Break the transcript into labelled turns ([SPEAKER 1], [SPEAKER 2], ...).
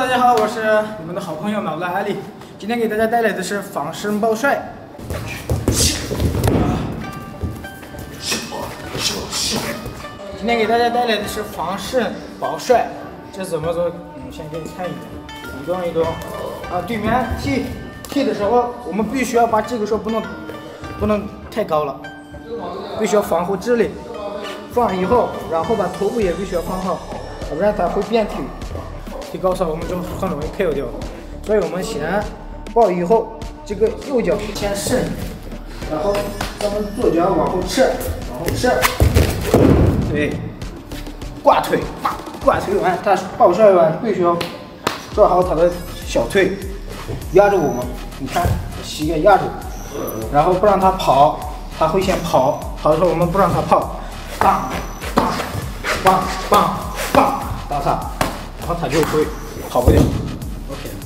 [SPEAKER 1] 大家好，我是你们的好朋友脑袋阿力，今天给大家带来的是仿身抱帅。今天给大家带来的是仿身抱帅，这怎么做？先给你看一遍，移动移动。对面踢的时候，我们必须要把这个手不能太高了，必须要防护这里。放以后，然后把头部也必须要放好，要不然它会变腿。踢高手我们就很容易 KO 掉，所以我们先抱以后，这个右脚先伸，然后咱们左脚往后撤，对，挂腿，挂腿完，他抱帅完必须要做好他的小腿，压着我们，你看膝盖压住，然后不让他跑，他会先跑的时候我们不让他跑，棒，打他。然后他就会跑不掉。OK。